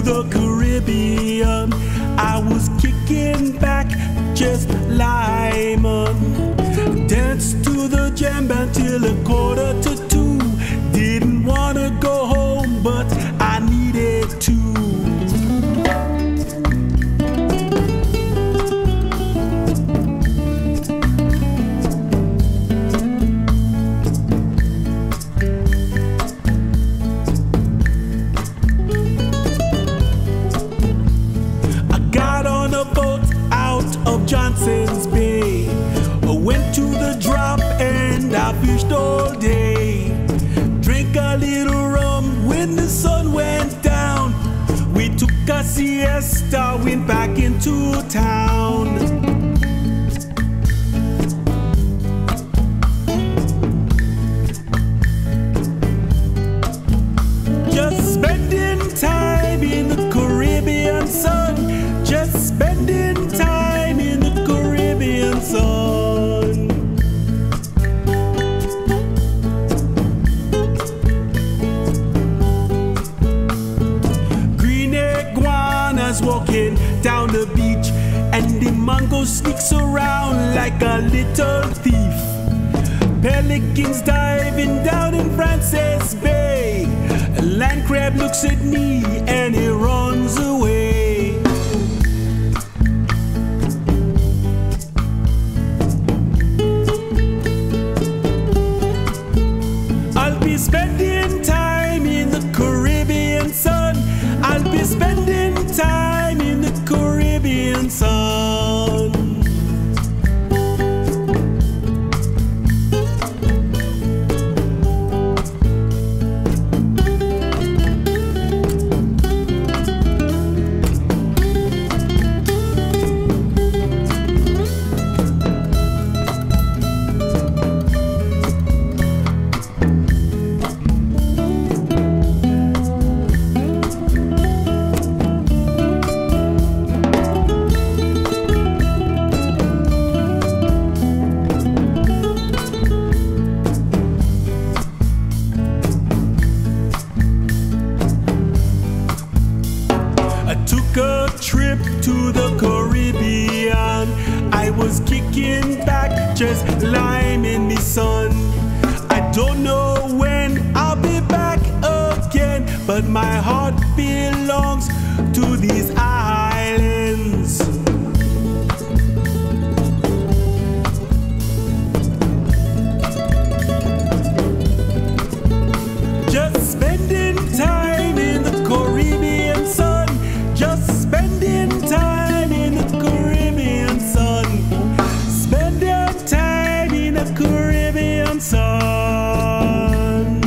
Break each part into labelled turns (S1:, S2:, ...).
S1: the Caribbean. I was kicking back, just liming. Danced to the jam until 1:45. Didn't wanna go home, but I needed to. Johnson's Bay. I went to the drop and I fished all day. Drank a little rum when the sun went down. We took a siesta, went back into town. Just spending time in the Caribbean sun. Just spending time in the Caribbean sun. Green iguanas walking down the beach, and the mango sneaks around like a little thief. Pelicans diving down in Francis Bay. A land crab looks at me and he runs away. I'll be spending time in the Caribbean sun. I'll be spending time in the Caribbean sun. I took a trip to the Caribbean. I was kicking back, just liming me sun. I don't know when I'll be back again, but my heart belongs to these islands. Just spending time in the Caribbean sun. Just spending time in the Caribbean sun. Spending time in the Caribbean sun.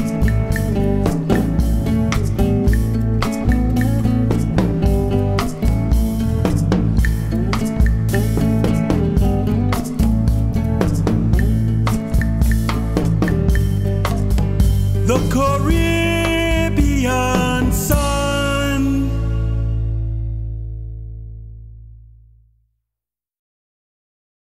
S1: The Caribbean